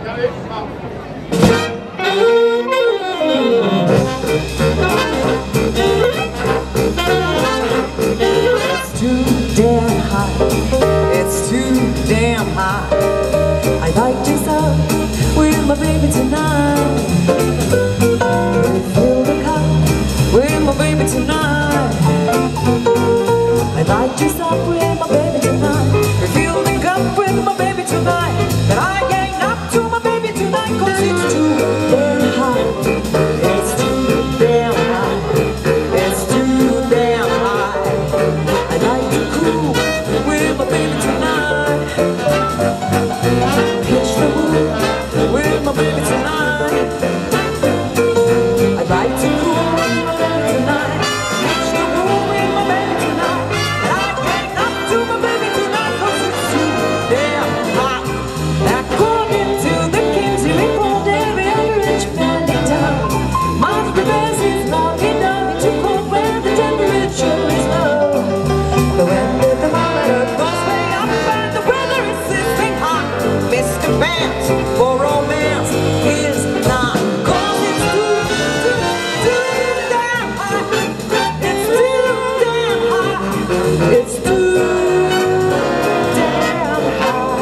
too damn high. It's too damn high. I like to stop with my baby tonight. Fill the cup with my baby tonight. I like to stop with my baby tonight. Refill the cup with my baby tonight. But I ain't up to my baby tonight, 'cause it's too damn high. It's too damn high. It's too damn high. I like to cool with my baby tonight. Pitch the moon with my baby tonight. I like to cool with my baby tonight. Pitch the moon with my baby tonight. And I can't up to my baby tonight, 'cause it's too damn hot. According to the Kinsey report, every average man in town must be best is not enough to cold where the temperature is low. But when the thermometer goes way up and the weather is sizzling hot, Mr. Vance for romance is not, 'cause it's too damn hot. It's too damn hot. It's too damn hot.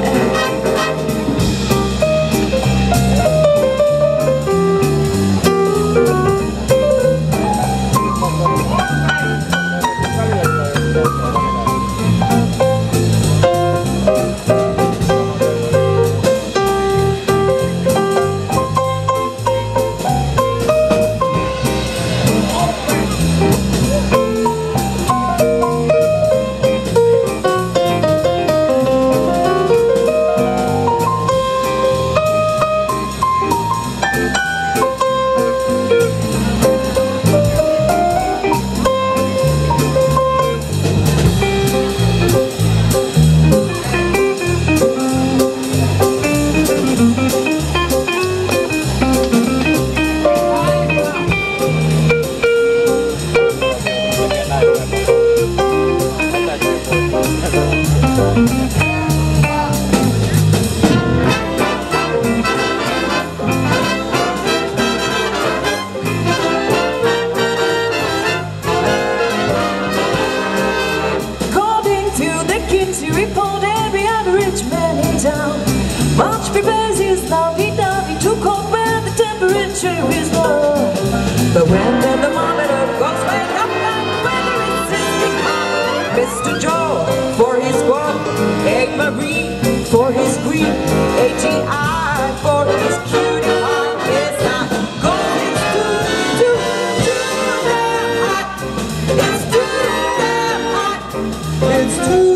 According to the Kinsey report, every average man in town much prepares his lovey-dovey to cold where the temperature is low. But when the thermometer goes way up and the weather is sizzling hot, Mr. Joe for his squad, Egg Marie for his queen, ATI for his cutie pie. It's not gold, it's too damn hot. It's too damn hot. It's too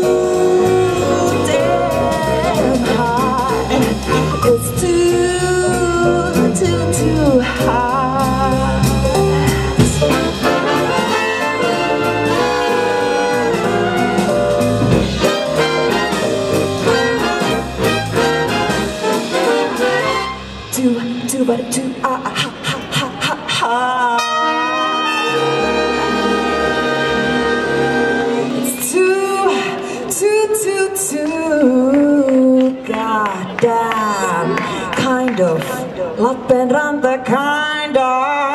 damn hot. It's too hot. But too ha ha ha ha ha. It's too goddamn kind of Lappeenranta kind of.